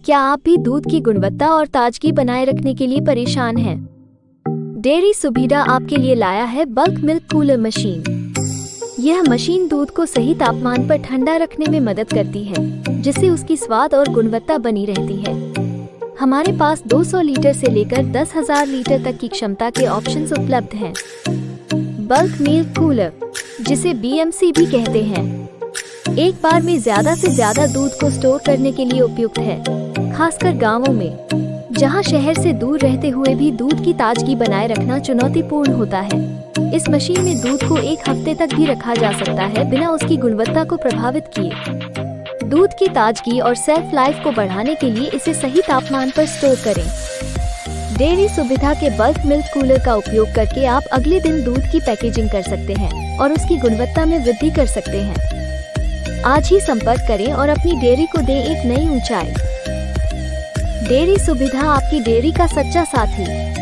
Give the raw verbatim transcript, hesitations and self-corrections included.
क्या आप भी दूध की गुणवत्ता और ताजगी बनाए रखने के लिए परेशान हैं? डेयरी सुविधा आपके लिए लाया है बल्क मिल्क कूलर मशीन। यह मशीन दूध को सही तापमान पर ठंडा रखने में मदद करती है, जिससे उसकी स्वाद और गुणवत्ता बनी रहती है। हमारे पास दो सौ लीटर से लेकर दस हज़ार लीटर तक की क्षमता के ऑप्शंस उपलब्ध हैं। बल्क मिल्क कूलर, जिसे बी एम सी भी कहते हैं, एक बार में ज्यादा से ज्यादा दूध को स्टोर करने के लिए उपयुक्त है, खासकर गांवों में, जहां शहर से दूर रहते हुए भी दूध की ताजगी बनाए रखना चुनौतीपूर्ण होता है। इस मशीन में दूध को एक हफ्ते तक भी रखा जा सकता है बिना उसकी गुणवत्ता को प्रभावित किए। दूध की ताजगी और सेल्फ लाइफ को बढ़ाने के लिए इसे सही तापमान पर स्टोर करें। डेयरी सुविधा के बल्क मिल्क कूलर का उपयोग करके आप अगले दिन दूध की पैकेजिंग कर सकते हैं और उसकी गुणवत्ता में वृद्धि कर सकते हैं। आज ही संपर्क करें और अपनी डेयरी को दें एक नई ऊंचाई। डेयरी सुविधा आपकी डेयरी का सच्चा साथी।